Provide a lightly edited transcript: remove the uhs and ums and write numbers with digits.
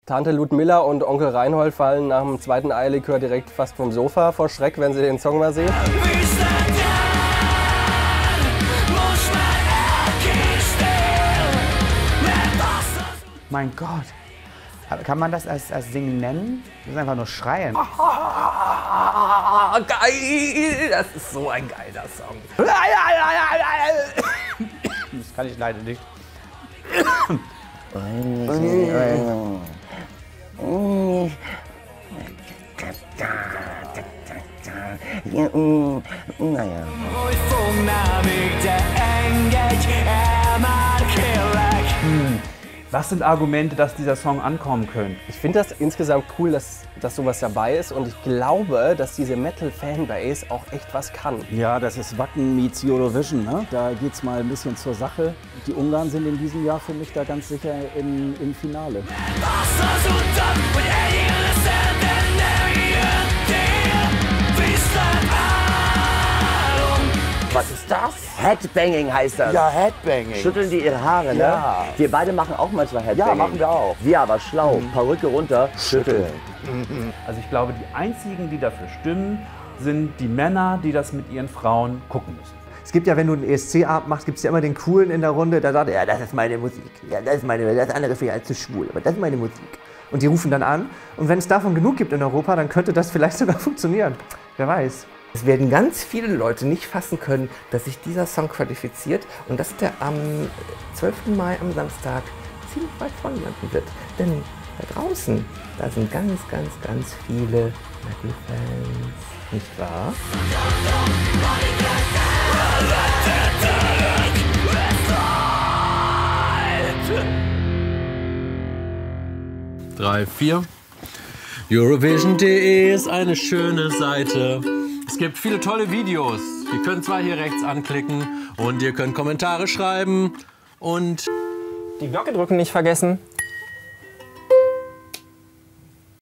Tante Ludmilla und Onkel Reinhold fallen nach dem zweiten Eierlikör direkt fast vom Sofa vor Schreck, wenn sie den Song mal sehen. Mein Gott. Kann man das als Singen nennen? Das ist einfach nur schreien. Geil! Das ist so ein geiler Song. Das kann ich leider nicht. Was sind Argumente, dass dieser Song ankommen könnte? Ich finde das insgesamt cool, dass sowas dabei ist und ich glaube, dass diese Metal-Fanbase auch echt was kann. Ja, das ist Wacken meets Eurovision, ne? Da geht's mal ein bisschen zur Sache. Die Ungarn sind in diesem Jahr für mich da ganz sicher im Finale. Was ist das? Headbanging heißt das. Ja, Headbanging. Schütteln die ihre Haare, ne? Ja. Wir beide machen auch manchmal Headbanging. Ja, machen wir auch. Wir aber schlau. Perücke runter, schütteln. Also ich glaube, die einzigen, die dafür stimmen, sind die Männer, die das mit ihren Frauen gucken müssen. Es gibt ja, wenn du einen ESC-Abend machst, gibt es ja immer den Coolen in der Runde, der sagt, ja, das ist meine Musik. Ja, das andere finde ich halt zu schwul, aber das ist meine Musik. Und die rufen dann an. Und wenn es davon genug gibt in Europa, dann könnte das vielleicht sogar funktionieren. Wer weiß. Es werden ganz viele Leute nicht fassen können, dass sich dieser Song qualifiziert und dass der am 12. Mai am Samstag ziemlich weit vorne landen wird. Denn da draußen, da sind ganz, ganz, ganz viele Metal-Fans, nicht wahr? Drei, vier. Eurovision.de ist eine schöne Seite. Es gibt viele tolle Videos. Ihr könnt zwar hier rechts anklicken und ihr könnt Kommentare schreiben und die Glocke drücken nicht vergessen.